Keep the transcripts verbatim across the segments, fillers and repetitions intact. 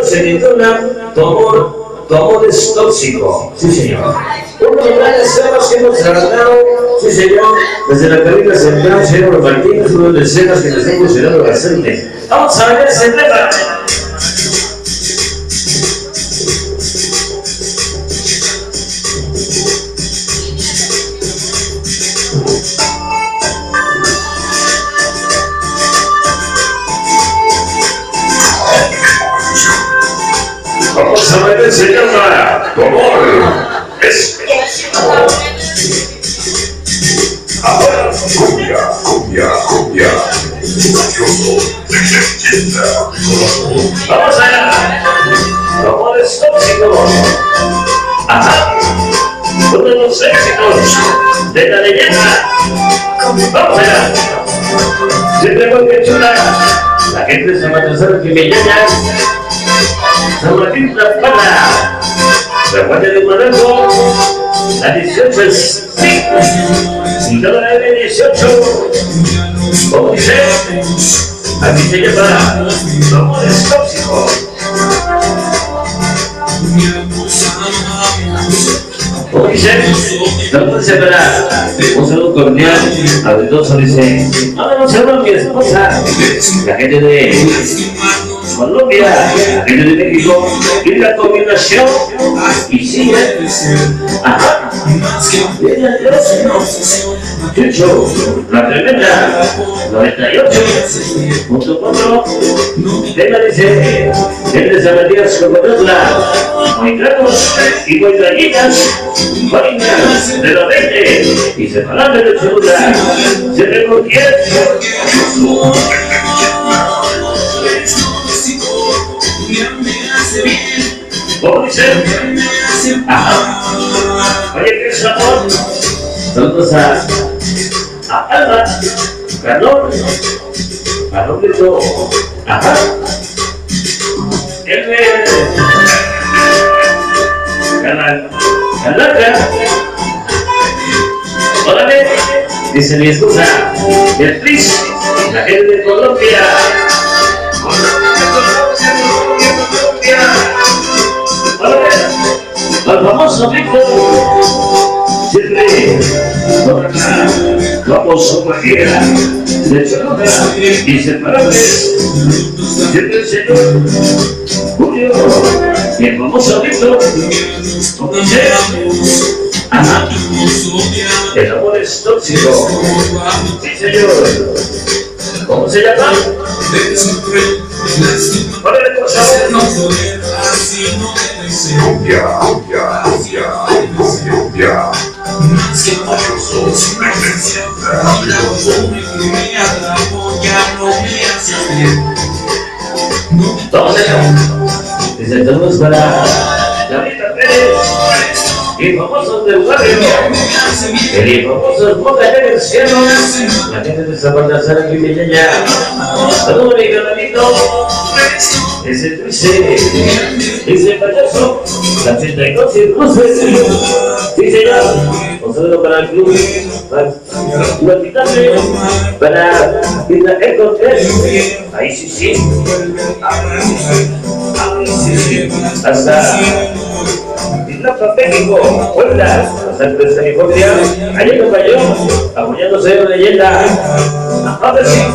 se titula Tu amor, tu amor es tóxico. Sí, señor. Uno de los grandes temas que hemos tratado, sí, señor, desde la cabina central, señor Martínez, uno de los temas que nos está funcionando bastante. Vamos a ver ese tema. Vamos a ver ese tema. Tu amor es ahora cumbia, cumbia, cumbia. Yo soy leyenda. Vamos allá. Tu amor es tóxico. Ajá. Uno de los éxitos de la leyenda. Vamos allá. Siempre muy que chula. La gente de San Martín que me llama. San Martín La Pala. La guardia de Monaco. La dieciocho es sí. Y toda la M dieciocho. Como dice, aquí se llama Tu amor es tóxico. Como dice, no se verá. Un saludo cordial a los dos. Dice, no, no se va mi esposa. La gente de Colombia, la gente de México, y la combinación, y sigue, ajá, viene Dios, Chucho, la tremenda, noventa y ocho, punto cuatro, tema dice, gente de San Matías Cocototla, muy granos y muy gallinas, vainas de la veinte, y separando de Cholula, se recogieron. ¿Cómo dice? Ajá. Oye, ¿qué es amor? Saludos a, a Alma, Calor, a Roberto, ajá. Él es Calaca. Órale, dice mi esposa, Beatriz, la gente de Colombia. Al famoso Víctor, siempre famoso cualquiera de Cholula inseparables, siempre el señor Julio y el famoso Víctor, como dice, ajá, el amor es tóxico, sí señor, ¿cómo se llama? Órale, por favor. Cumbia, cumbia, cumbia, cumbia. Yo soy leyenda. Todos ellos. Dice saludos para Laurita Pérez y famosos del barrio. Y famosos Boca del Cielo. La gente de San Baltasar aquí me llama. Saludos mi canalito. Ese dice, dice payaso, la treinta y dos circunstancias. Sí, señor. Un saludo para el club, para el Titane, para Tita Ecotres. Ahí sí, sí. Hasta Tita México, Puebla, hasta el Tres California. Allá no cayó, apoyándose de leyenda. A ver si.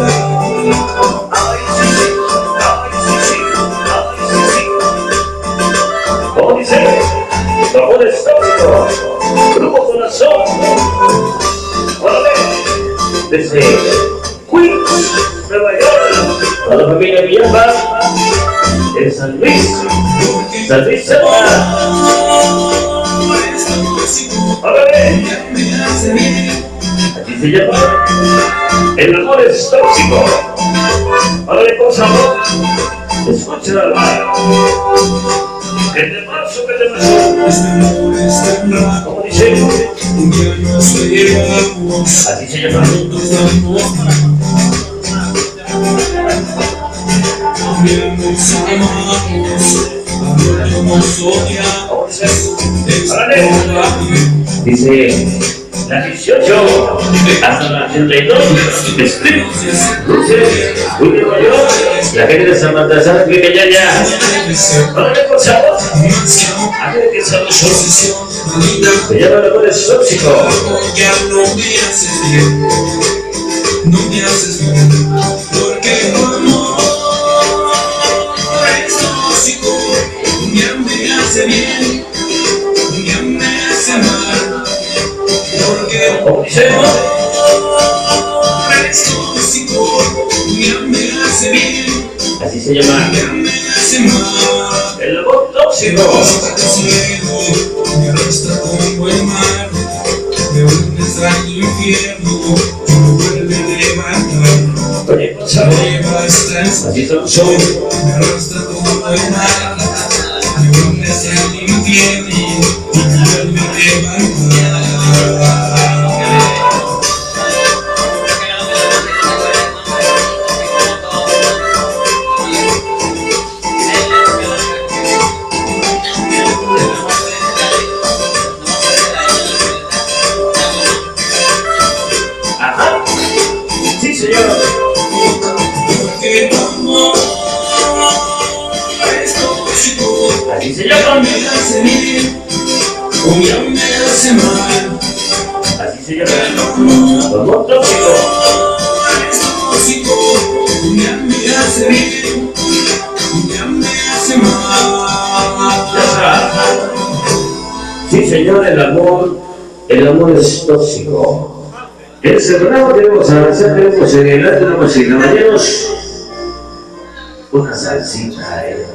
¿Cómo dice? Tu amor es tóxico. Grupo Corazón. Órale. Desde Queens, Nueva York. A la familia Villalba. En San Luis. San Luis Selma. Órale. Aquí se llama El amor es tóxico. Órale, por favor. Escuchen al mar. ¿Qué te pasó? ¿Qué te pasó? ¿Cómo dice? Así se llama. ¿Cómo dice? Dice, La dieciocho, hasta la ochenta y dos, Strip, Luces, Julio Mayor, la gente de San Baltasar, que ya ya. Órale, por favor. A ver qué sabroso. Se llama el amor es tóxico. Ya no me haces bien, no me haces bien, porque tu amor es tóxico. Un día me hace bien, un día me hace mal, porque tu amor es tóxico. Un día me hace bien, así se llama. un día me hace mal. El amor tóxico. Me arrastra como el mar, me hundes al infierno, y me vuelve a levantar. Oye, por favor. Me lleva hasta el Así son los shows. me arrastra como el mar, me hundes al infierno, y me vuelve a levantar. Porque tu amor es tóxico. Así se llama. Me hace bien, un día me hace mal. Así se llama. El amor tóxico. Es tóxico. Un día me hace bien, un día me hace mal. Ya está. Sí, señor, el amor, el amor es tóxico. En este programa tenemos a avanzar, tenemos en el arte, tenemos en caballeros una salsita, eh.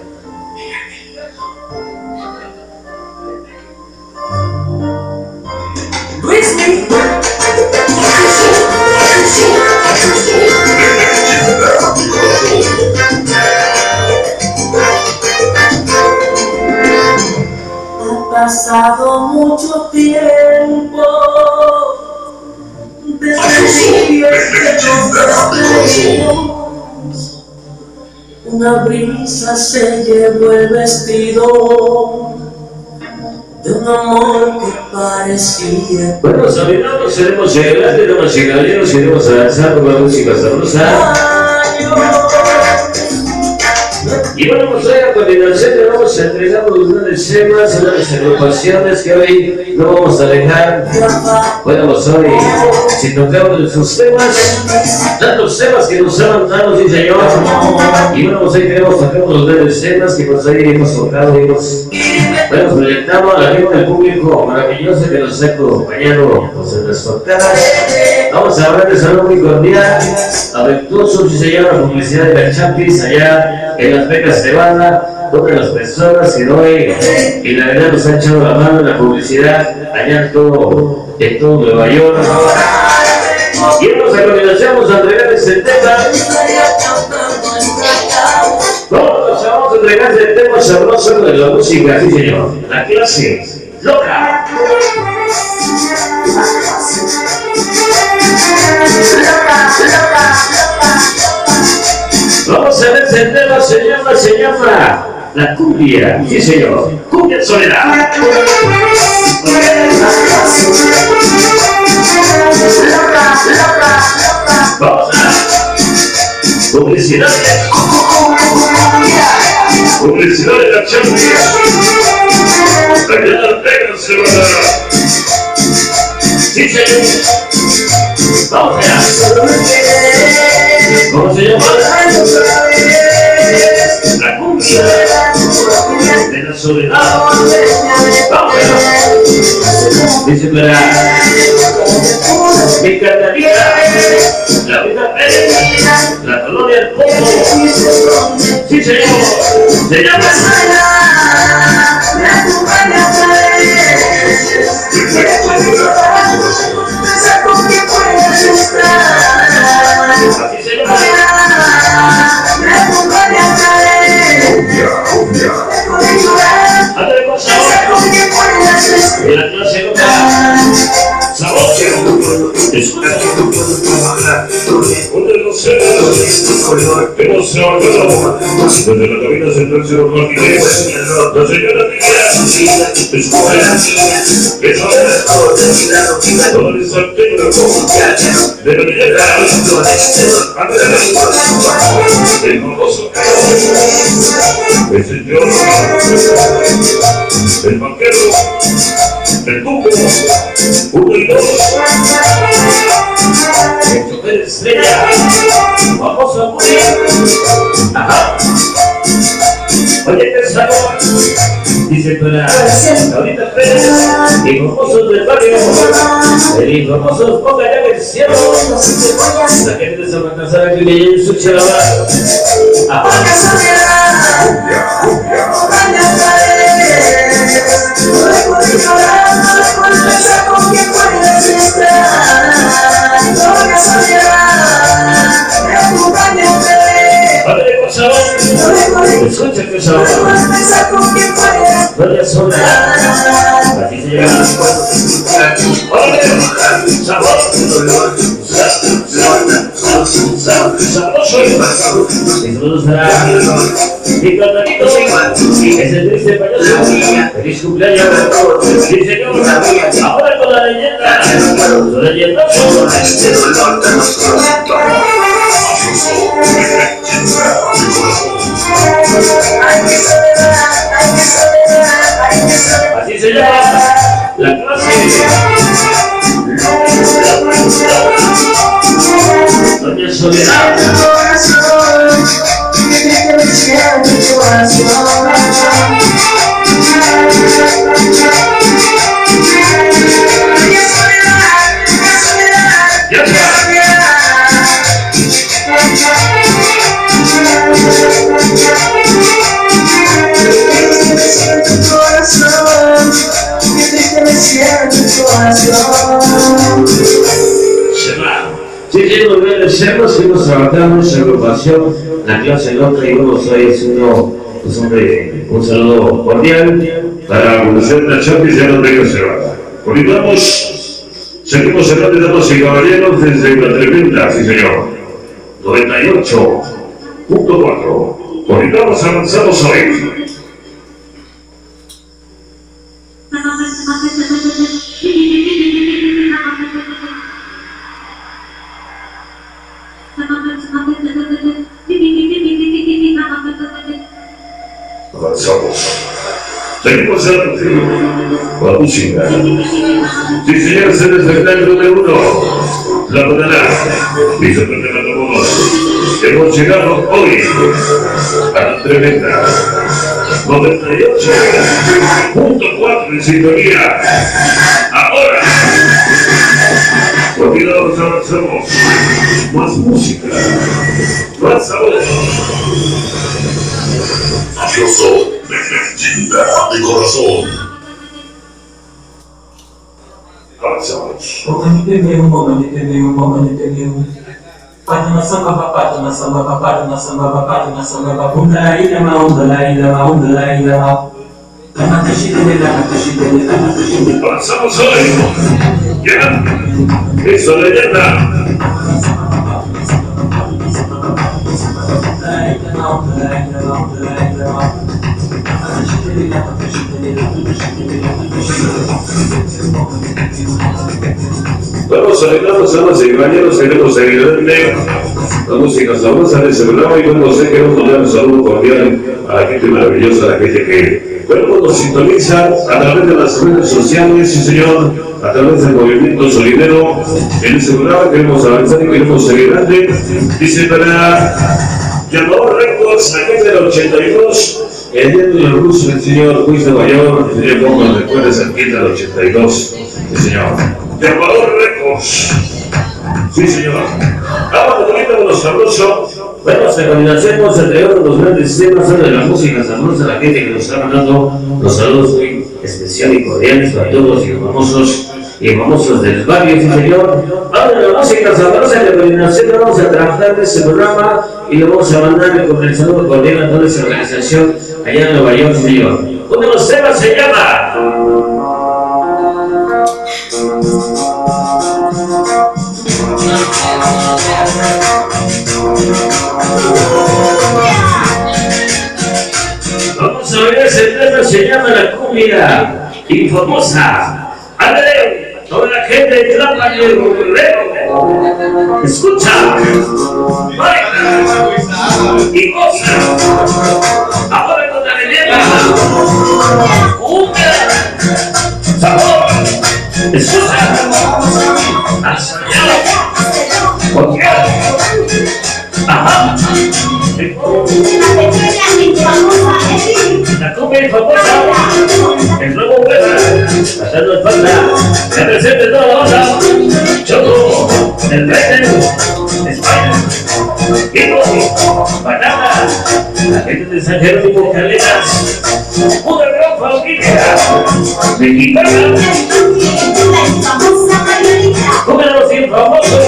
Luis, ha pasado mucho tiempo desde el día que nos despedimos. Una brisa se llevó el vestido de un amor que parecía. Bueno, sabiendo seremos en el arte, tenemos en caballeros, iremos avanzando con la música sabrosa. Y bueno, pues hoy a continuación le vamos a entregar los grandes temas, unas agrupaciones que hoy no vamos a dejar. Bueno, pues hoy, si tocamos sus temas, tantos temas que nos han dado, sí señor. Y bueno, pues hoy queremos tocar los grandes temas que pues hoy hemos tocado y hemos, hemos proyectado a la gente del público maravilloso que nos ha acompañado pues, en las tocadas. Vamos a hablar de salud muy cordial, afectuoso, si se llama la publicidad de la Champis allá en Las Vegas, Nevada, donde las personas que hoy en la verdad nos han echado la mano en la publicidad allá en todo, en todo Nueva York. Y nos a continuación vamos a entregar este tema. Vamos, vamos a entregar este tema sabroso de la música, sí señor, la clase loca. Vamos a ver si el tema se llama, se llama la cumbia, sí señor, cumbia soledad. Vamos a publicidad, publicidad de la Champis, allá en Las Vegas se va a dar. Sí señor, vamos allá. ¿Cómo se llama? La cumbia de la soledad. Vamos allá. Dice para mi carnalita, la vida Pérez, la colonia del Pozo. Sí señor, se llama La cumbia con que puedes estar. así se llama. La Cumbia, cumbia. Ándale con sabor. De la clase loca. Sabor. Escucha. Un de los celos que nos estamos trabajando desde la cabina central Cerro Martínez. La señora Lidia Escobar, eso es todo el sartén de la belleza. El famoso, el señor, el banquero, el duque, uno y dos, el chofer estrella, vamos a morir. Ajá. Oye, qué sabor, dice para ahorita Pérez, y famosos del barrio, el famoso ponga ya en el cielo, la gente se va a casar aquí en su chalaba. Ajá. Escucha que sabor, no le sobra, así se llama. ¡Órale! ¡Sabor! ¡Sabroso! Disfrutará mi platanito, es el triste payaso. ¡Feliz cumpleaños! ¡Sí, señor! Ahora con la leyenda, su leyendazo. Así se llama la clase. Doña Soledad. Ya está. Sí, sí, muy bien, deseamos, seguimos trabajando en nuestra agrupación, la clase Loca, y vamos a ir haciendo pues, hombre, un saludo cordial para conocer la Chapis de la Vega Cerrada. Continuamos, seguimos hablando, damas y caballeros, desde la tremenda, sí señor, noventa y ocho punto cuatro. Continuamos, avanzamos hoy. Avanzamos. Seguimos con la música. Sí, señores, el espectáculo de uno. La banana. Dice perder a todos. Hemos llegado hoy a la tremenda noventa y ocho punto cuatro en sintonía. Ahora, continuamos, avanzamos. Más música, más sabor. Mafioso, de leyenda, de corazón. Avanzamos. Pada nasamba pada nasamba pada nasamba pada nasamba bunda ila maunda la ila maunda la ila ma. Kama kashide la kashide la kashide. Avanzamos hoy. Ya. Eso leyenda. Vamos a arreglarnos, damas y caballeros, queremos seguirle la música sabrosa de ese programa y como sé queremos mandar un saludo cordial a la gente maravillosa, a la gente que bueno, nos sintoniza a través de las redes sociales, sí señor, a través del movimiento solidero. En ese programa queremos avanzar y queremos seguir adelante. Dice para Llamador Records, aquí del ochenta y dos. El día de los rusos, el señor Luis de Mayor, el señor Gómez, recuerdes aquí del ochenta y dos, sí señor. Llamador Records, sí señor. Vamos bonito con los sabrosos. Bueno, a continuación vamos a traer los grandes temas de la música sabrosa, la gente que nos está mandando los saludos muy especiales y cordiales para todos y famosos y famosos del barrio, sí señor. Ahora la música sabrosa, la continuación vamos a trabajar en este programa y lo vamos a mandar con el saludo cordial a toda esa organización allá en Nueva York, señor. Uno de los temas se llama tema se llama la cumbia infamosa. Ándale, toda la gente de Tlalpan y el Guerrero. Escucha, baila y goza. Ahora con la leyenda. Cumbia, sabor. Escucha, hasta allá. Porque, ajá. La cumbia infamosa, el nuevo hueva, pasando el falda, se presenta toda la onda, Choco, el Rete, España, Pico, Banana, la gente de San Jerónimo, Calenas, una gran familia mexicana, como los infamosos,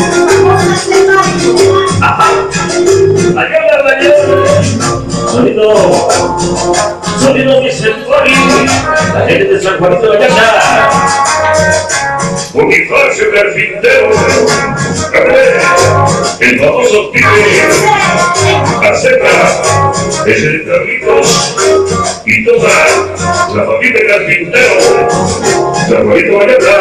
ajá, allá la mayor, sonido, sonido Vicentoni, la gente de San Juanito de Vallarta, Bonifacio Carpintero, el famoso Tigre, Aceta, el Carlitos y toda la familia Carpintero, San Juanito de Vallarta.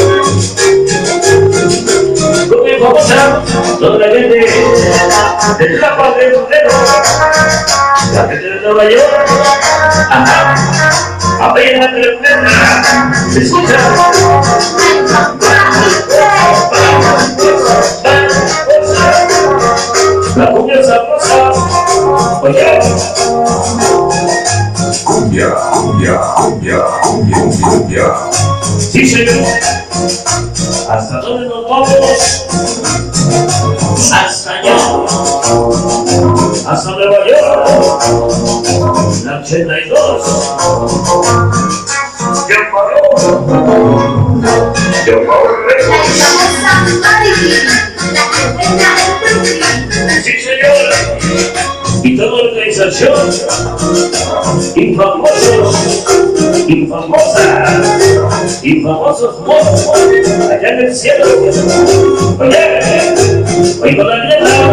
Muy famosa, toda la gente de Tlalpan del Guerrero, la gente de Nueva York, ajá, apenas tremenda, se escucha. La cumbia sabrosa, oye. Cumbia, cumbia, cumbia, cumbia, cumbia. Sí, señor. ¿Hasta dónde nos vamos? Hasta allá. Hasta Nueva York. La ochenta y dos. Ya paró. Ya paró. Sí, señor. Y toda organización. Infamosos. Infamosa. Infamosos mozos. Allá en el cielo. Oye. Oigo la letra.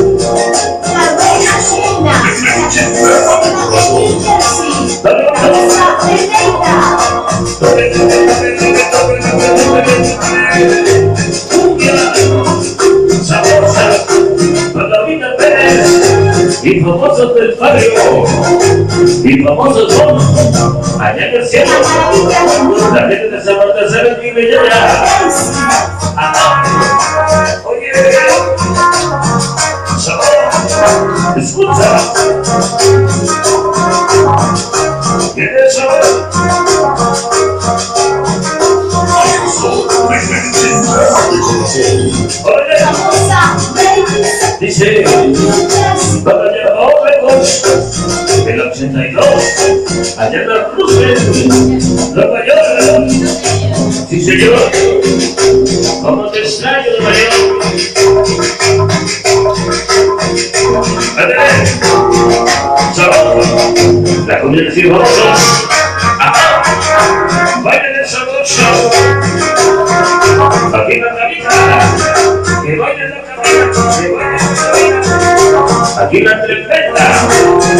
Sabrosa, Paulina Pérez, y famosos del barrio, y famosos son allá en el cielo, la gente de San Baltasar es mi belleza. Oye, sabor, escucha, ¿quieres saber? Dice, para allá abajo lejos, el ochenta y dos, allá en la Cruz, Nueva York. Sí, señor, como te extraño, Nueva York. Adelante, sabor, la comida de famosos. Ajá, bailen el sabroso. Aquí en la cabina, que bailen la cabina, que bailen la cabina. Aquí la tremenda,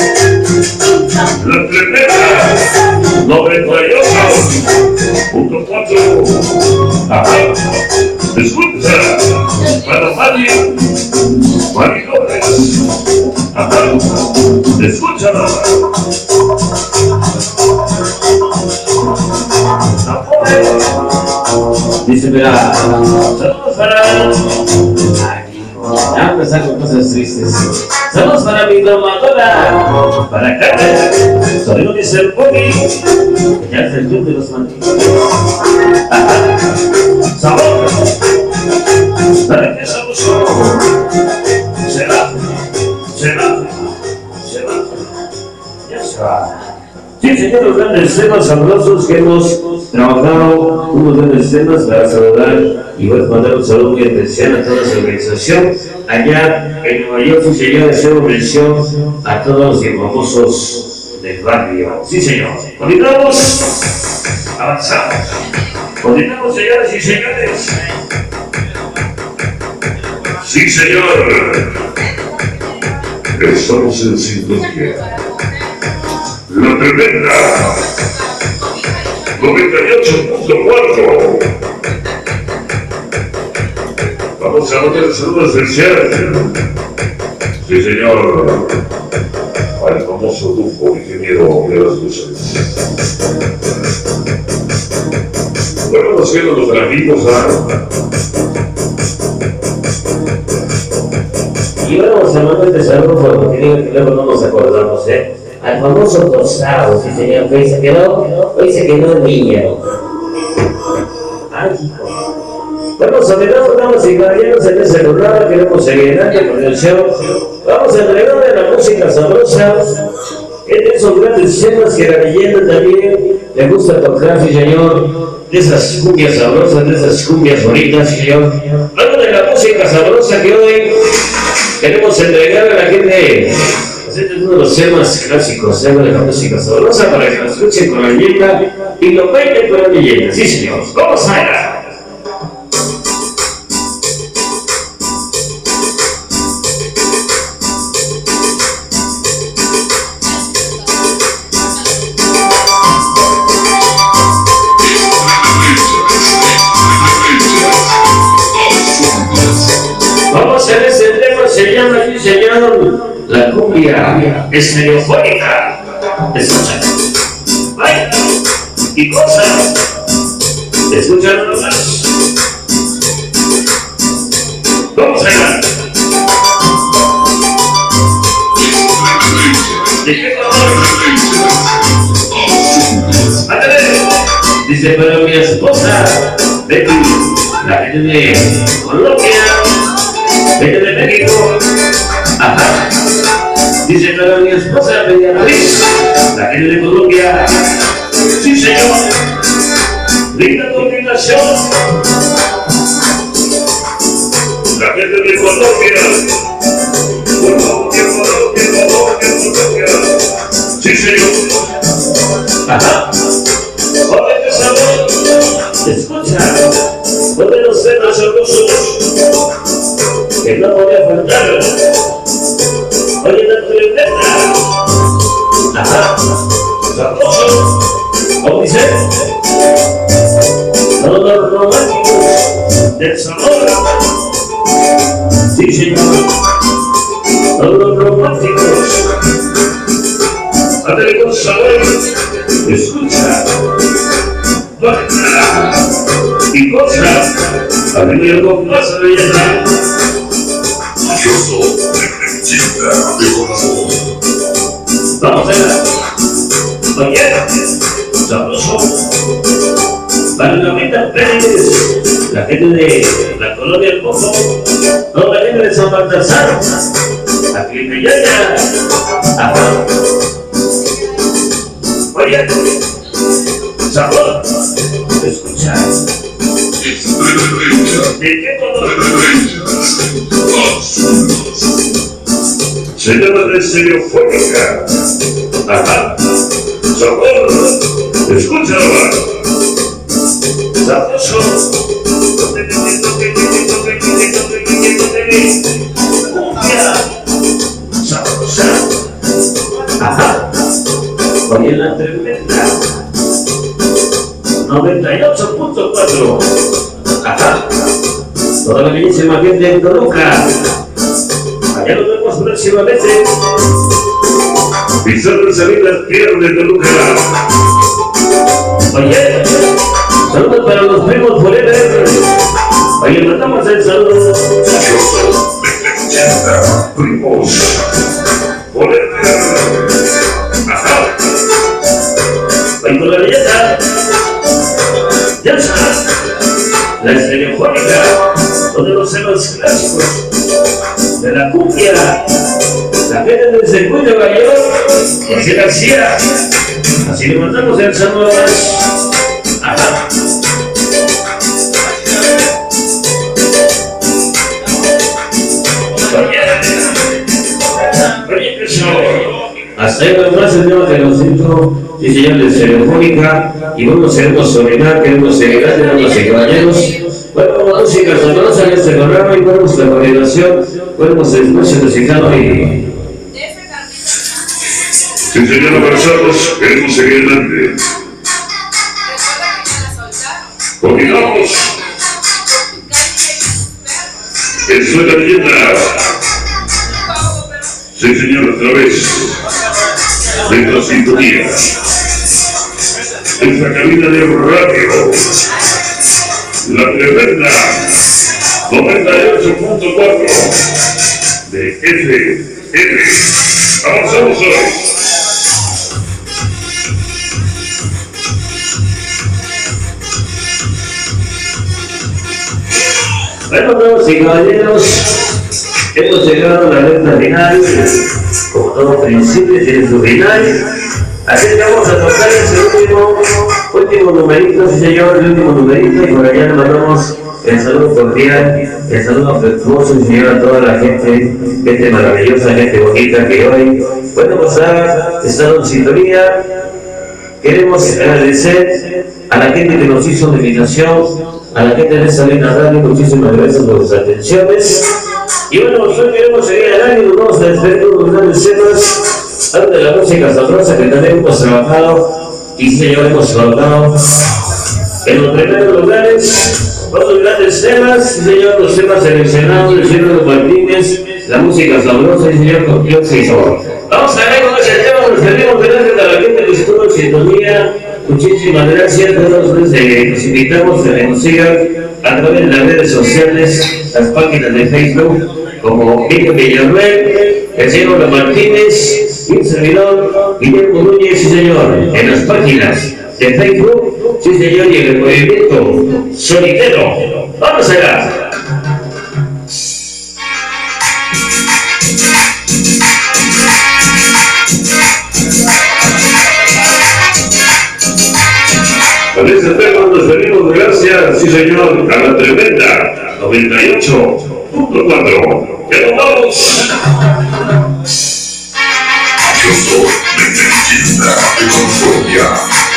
la tremenda, noventa y ocho punto cuatro. Ajá, escucha, para Mari, Mari López. Ajá, escúchala. Dice, mira, saludos para... Aquí, ya empezar con cosas tristes. Saludos para mi domadora, para Carmen, sobrino de ser Pony, que ya es el club de los mantitos. Ajá, sabor, para que sabroso. Será, será, será, ya se va. Sí, señor, los grandes temas sabrosos que hemos trabajado, unos grandes temas para saludar y voy a mandar un saludo muy especial a toda su organización. Allá en Nueva York, sí, señor, hacemos mención a todos los famosos del barrio. Sí, señor. Continuamos, avanzamos. Continuamos, señores y señores. Sí, señor. Estamos en sintonía. La Tremenda noventa y ocho punto cuatro. Vamos a mandar el saludo esencial. Sí, señor. Al famoso Dufo, ingeniero de las luces. Bueno, nos quedan los trajimos a... Y vamos a mandar este saludo porque digo que luego no nos acordamos, ¿eh? Al famoso Tostado, sí señor, que hoy se quedó, hoy se quedó en niña. Ay, hijo. Bueno, soledad, damas y caballeros, en el celular, queremos seguir adelante con el show. Vamos a entregarle la música sabrosa. Esos grandes temas que la leyenda también le gusta tocar, sí señor. De esas cumbias sabrosas, de esas cumbias bonitas, señor. Luego de la música sabrosa que hoy queremos entregar a la gente. Este es uno de los temas clásicos de la música sabrosa para que lo escuchen con la leyenda y lo bailen con la leyenda. Sí señor, vamos allá. Vamos a ver ese tema, se llama, sí señor, la cumbia estereofónica. Escucha, baila y goza. Escucha nada más. Vamos allá. ¿De qué color? Ándale. Dice, pero mi esposa, Betty, la gente de Colombia, gente de México, ajá. Dice, pero mi esposa, María Luis, la gente de Colombia, sí señor, linda combinación. La gente de Colombia, Colombia, Colombia, Colombia, Colombia, sí señor, ajá. Oye, qué sabor, escucha, uno de los temas sabrosos que no podía faltar. Oye, la tremenda, ajá, sabroso, como dice, todos los románticos del sabor, sí señor, todos los románticos, ándale con sabor, escucha, baila y goza, ándale con más belleza. Yo soy tremendita de corazón. Vamos a ver. Oye, sabroso. Para la Rita Pérez, la gente de la colonia El Pozo, no, la gente de San Baltasar, aquí en Yaya. Ajá. Oye, sabor, escucha. ¿De qué color? Señora de estereofónica. Ajá. Sabor. Escúchalo. Sabroso. Cumbia. Sabrosa. Ajá. Oye, la tremenda. noventa y ocho punto cuatro. Ajá. Toda la bellísima gente de Toluca. Allá nos vemos próximamente. Pisando salir las tierras de Toluca. Oye, saludos para los primos forever. Oye, mandamos el saludo. Yo soy tremendita. Primos. Forever. Ajá. Oye, con la belleza. Ya está. La estereofónica. Donde los temas clásicos de la cumbia, la gente del circuito de Nueva York, José García. Así le mandamos el saludo. Ajá. Oye, eso. Hasta ahí nomás el tema de los cinco, sí señor, de estereofónica. Y bueno, queremos soledad, queremos seguridad, tenemos caballeros. Bueno, música sabrosa en este programa y bueno, la coordinación, bueno, espacio musicado y... Si señor avanzamos, queremos seguir adelante. Continuamos. Eso es la leyenda. Sí, señor, otra vez. De la sintonía. Esta cabina de radio. La tremenda. noventa y ocho punto cuatro. De F M. Avanzamos hoy. Bueno, damas y caballeros, hemos llegado a la recta final. Como todo principio tiene su final. Así que vamos a tocar ese último, último numerito, sí señor, el último numerito, y por allá le mandamos el saludo cordial, el saludo afectuoso, sí señor, a toda la gente, gente maravillosa, gente bonita que hoy, bueno, pues ha estado en sintonía. Queremos agradecer a la gente que nos hizo una invitación, a la gente de Salina Radio, muchísimas gracias por sus atenciones. Y bueno, nosotros queremos seguir adelante y nos vamos a despedir con unos grandes temas, algo de la música sabrosa que también hemos trabajado, y sí, señor, hemos trabajado en los primeros lugares, otros grandes temas, sí, señor, los temas seleccionados del señor Los Martínez, la música sabrosa, sí, señor, con Dios y sabor. Vamos a ver con ese tema, nos pedimos gracias a la gente que estuvo en sintonía. Muchísimas gracias a todos los que nos invitamos a que nos sigan a través de las redes sociales, las páginas de Facebook, como Miguel Villanuel, el señor Los Martínez y un servidor Guillermo Núñez, sí señor, en las páginas de Facebook, sí señor, y en el movimiento solitero. Vamos allá. Con este tema nos venimos gracias, sí señor, a la tremenda noventa y ocho punto cuatro. ¡Ya nos vamos! Yo soy Leyenda de Concordia.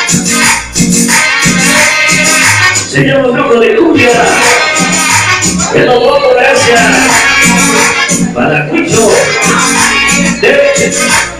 Señor Grupo de Cumbia, ¡ya nos vamos! Gracias. Para Cucho, de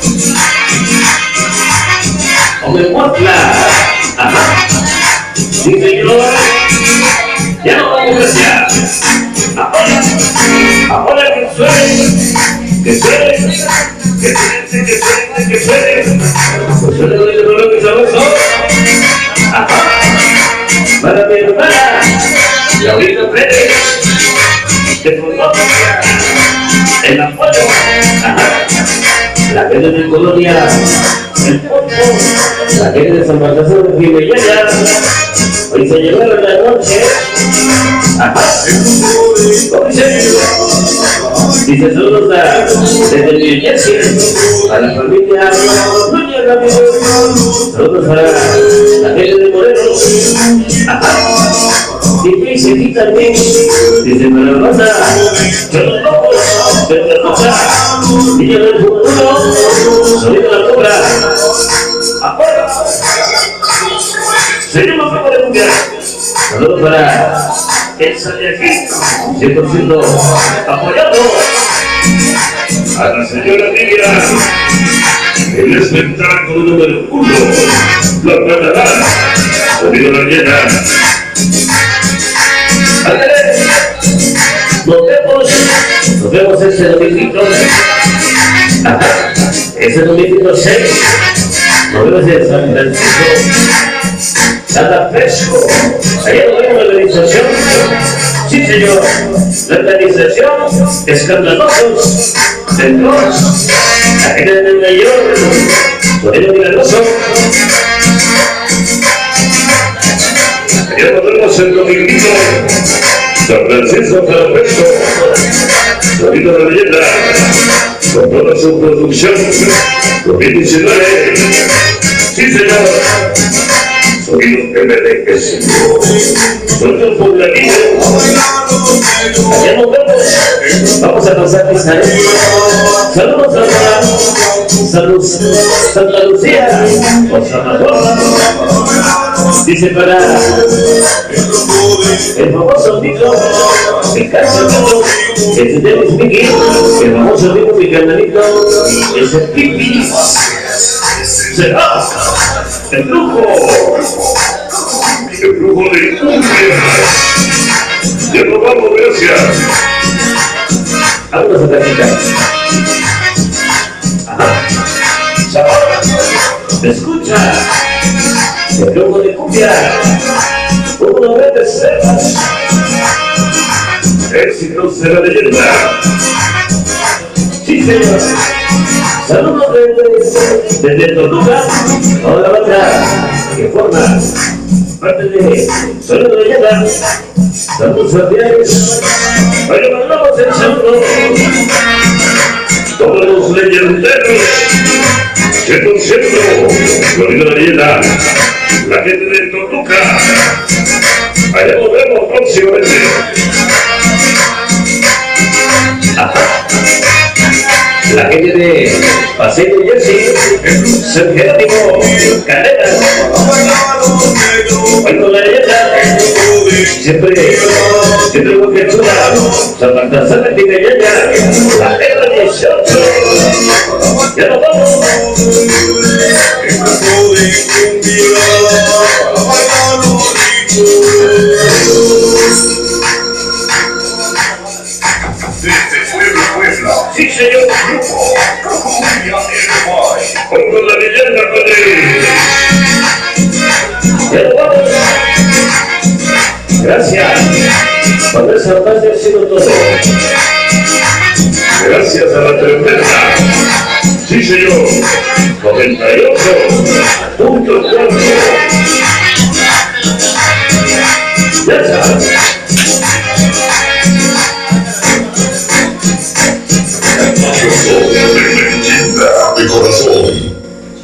Omehuatla. Ajá. Sí, señor. Ya no vamos gracias. Ahora, ahora que suene, que suene, que suene, que suene, que suene. Pues yo le doy el dolor que sabroso. Ajá. Para mi hermana, Laurita Pérez, de Colombia, el apoyo. Ajá. La gente de Colonia, el Porto, la gente de San Baltasar de Fibellana, hoy se llevaron la noche. Ajá. ¿Cómo dice? Dice saludos a, desde New Jersey, a la familia Núñez Ramírez, saludos a la gente de Morelos. Ajá. Y que dice aquí también, dice Marabaza, que los locos, de la cosa, niños del futuro, sonido de la cobra. Ahora, seguimos con la cumbia. Saludos para Elsa de aquí, cien por ciento apoyado a la señora Lidia, el espectáculo número uno, la catalana, sonido de la llena. Ándale, nos vemos, nos vemos este domingo, ajá, este domingo seis, nos vemos en San Francisco, Santa Fresco, allá nos vemos la organización, sí señor, la organización, escandalosos, centros, la gente de Nueva York, Moreno Milagroso. Ya nos vemos el domingo, San Francisco, Santa Fresco, sonido de la leyenda, con toda su producción, dos mil diecinueve, sí señor. Sonido M D S, sonido pobladito. Allá nos vemos. Vamos a pasar a Israel. Saludos a Saludos Santa Lucía o Salvador. Dice para el famoso amigo el caso que tenemos Mickey, el famoso amigo mi canalito, ese Pipi. será el brujo. El brujo de cumbia. Ya nos vamos, gracias. Vámonos a practicar. Ajá. Sabor. Escucha. El brujo de cumbia. Uno de temas. Éxitos de la leyenda. Sí, señor. Saludos desde, desde Toluca, toda la banda que forma parte de Sonido de Leyenda. Saludos familiares. Hoy mandamos el saludo. Todos los leyenderos. cien por ciento Sonido de Leyenda. La gente de Toluca. Allá nos vemos próximamente. Ajá. La gente de Paseo de Jersey, San Jerónimo, Canela, hoy con la leyenda, siempre, siempre con que chula, San Baltasar de Tibeñaña, la guerra dieciocho, ya nos vamos. Sí, señor. Hoy con la leyenda, padre. Ya nos vamos. Gracias. Por esa paz ha sido todo. Gracias a la tremenda. Sí, señor. noventa y ocho punto cuatro. Ya está. De corazón.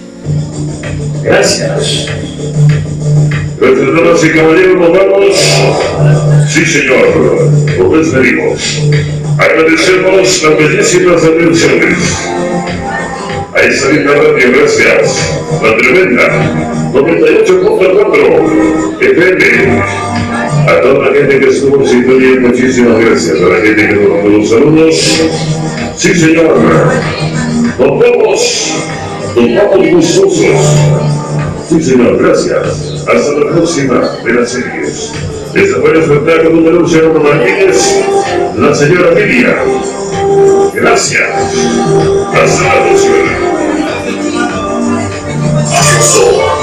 Gracias. Nuestras damas y caballeros, nos vamos. Sí, señor. Nos despedimos. Agradecemos las bellísimas atenciones. A esa linda radio, gracias. La tremenda noventa y ocho punto cuatro F M. A toda la gente que estuvo en sintonía, muchísimas gracias. A la gente que nos mandó los saludos. Sí, señor. Nos vemos. Nos vamos gustosos. Sí, señor. Gracias. Hasta la próxima de las series. Esta fue el espectáculo número uno Martínez, la señora Lidia. Gracias. Hasta la próxima. Así